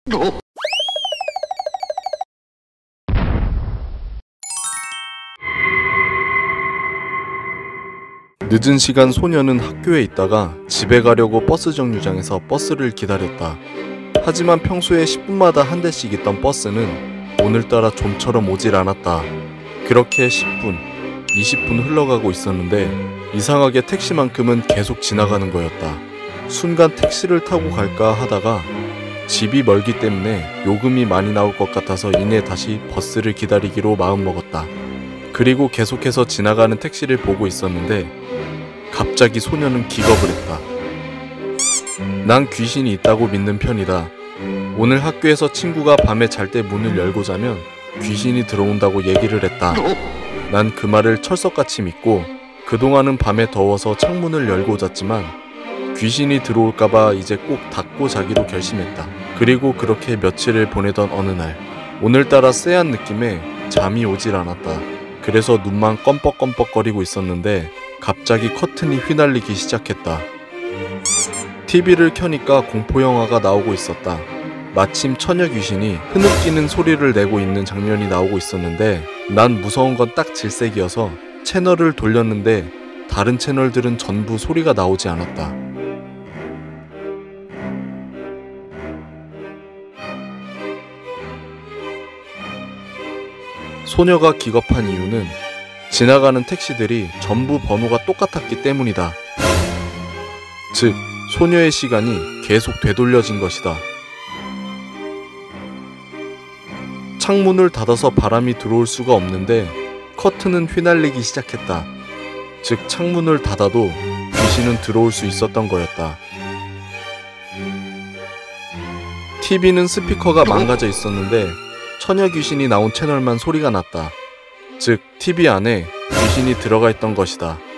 늦은 시간 소녀는 학교에 있다가 집에 가려고 버스 정류장에서 버스를 기다렸다. 하지만 평소에 10분마다 한 대씩 있던 버스는 오늘따라 좀처럼 오질 않았다. 그렇게 10분, 20분 흘러가고 있었는데 이상하게 택시만큼은 계속 지나가는 거였다. 순간 택시를 타고 갈까 하다가 집이 멀기 때문에 요금이 많이 나올 것 같아서 이내 다시 버스를 기다리기로 마음먹었다. 그리고 계속해서 지나가는 택시를 보고 있었는데 갑자기 소녀는 기겁을 했다. 난 귀신이 있다고 믿는 편이다. 오늘 학교에서 친구가 밤에 잘 때 문을 열고 자면 귀신이 들어온다고 얘기를 했다. 난 그 말을 철석같이 믿고 그동안은 밤에 더워서 창문을 열고 잤지만 귀신이 들어올까봐 이제 꼭 닫고 자기로 결심했다. 그리고 그렇게 며칠을 보내던 어느 날, 오늘따라 쎄한 느낌에 잠이 오질 않았다. 그래서 눈만 껌뻑껌뻑거리고 있었는데 갑자기 커튼이 휘날리기 시작했다. TV를 켜니까 공포영화가 나오고 있었다. 마침 처녀 귀신이 흐느끼는 소리를 내고 있는 장면이 나오고 있었는데 난 무서운 건 딱 질색이어서 채널을 돌렸는데 다른 채널들은 전부 소리가 나오지 않았다. 소녀가 기겁한 이유는 지나가는 택시들이 전부 번호가 똑같았기 때문이다. 즉, 소녀의 시간이 계속 되돌려진 것이다. 창문을 닫아서 바람이 들어올 수가 없는데 커튼은 휘날리기 시작했다. 즉, 창문을 닫아도 귀신은 들어올 수 있었던 거였다. TV는 스피커가 망가져 있었는데 처녀 귀신이 나온 채널만 소리가 났다. 즉, TV 안에 귀신이 들어가 있던 것이다.